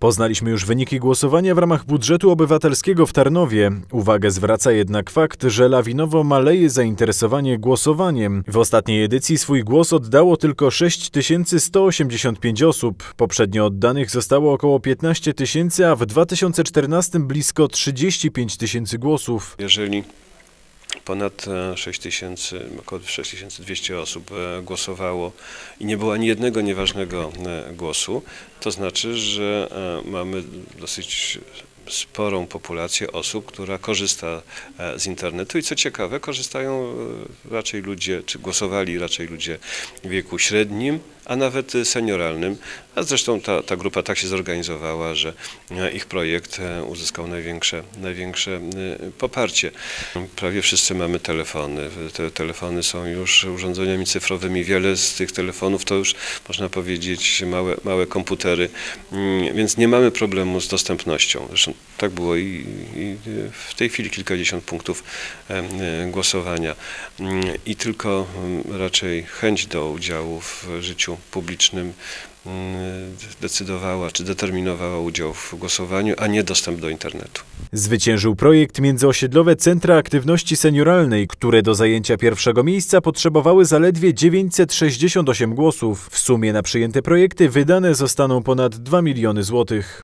Poznaliśmy już wyniki głosowania w ramach budżetu obywatelskiego w Tarnowie. Uwagę zwraca jednak fakt, że lawinowo maleje zainteresowanie głosowaniem. W ostatniej edycji swój głos oddało tylko 6185 osób. Poprzednio oddanych zostało około 15 000, a w 2014 blisko 35 000 głosów. Jeżeli ponad 6000, około 6200 osób głosowało i nie było ani jednego nieważnego głosu, to znaczy, że mamy dosyć sporą populację osób, która korzysta z internetu i co ciekawe, korzystają raczej ludzie, czy głosowali raczej ludzie w wieku średnim, a nawet senioralnym, a zresztą ta grupa tak się zorganizowała, że ich projekt uzyskał największe poparcie. Prawie wszyscy mamy telefony. Te telefony są już urządzeniami cyfrowymi. Wiele z tych telefonów to już, można powiedzieć, małe komputery, więc nie mamy problemu z dostępnością. Zresztą tak było i w tej chwili kilkadziesiąt punktów głosowania i tylko raczej chęć do udziału w życiu publicznym decydowała czy determinowała udział w głosowaniu, a nie dostęp do internetu. Zwyciężył projekt Międzyosiedlowe Centra Aktywności Senioralnej, które do zajęcia pierwszego miejsca potrzebowały zaledwie 968 głosów. W sumie na przyjęte projekty wydane zostaną ponad 2 miliony złotych.